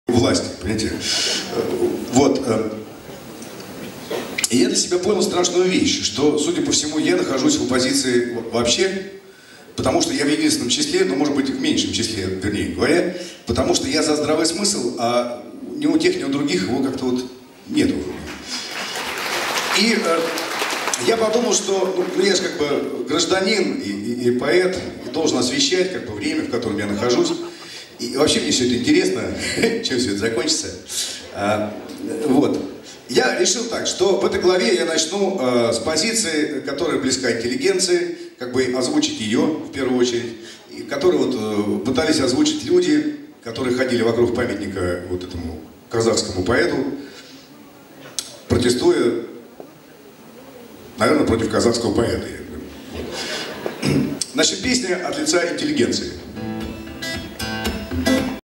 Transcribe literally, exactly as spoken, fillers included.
власти, понимаете? Вот. И я для себя понял страшную вещь, что, судя по всему, я нахожусь в оппозиции вообще, потому что я в единственном числе, но, может быть, в меньшем числе, вернее говоря, потому что я за здравый смысл, а ни у тех, ни у других его как-то вот нету. И э, я подумал, что ну, я же как бы гражданин и, и, и поэт, и должен освещать как бы время, в котором я нахожусь. И вообще мне все это интересно, чем все это закончится. А, вот. Я решил так, что в этой главе я начну э, с позиции, которая близка интеллигенции, как бы озвучить ее в первую очередь, и которую вот, э, пытались озвучить люди, которые ходили вокруг памятника вот этому казахскому поэту, протестуя, наверное, против казахского поэта. Значит, песня от лица интеллигенции.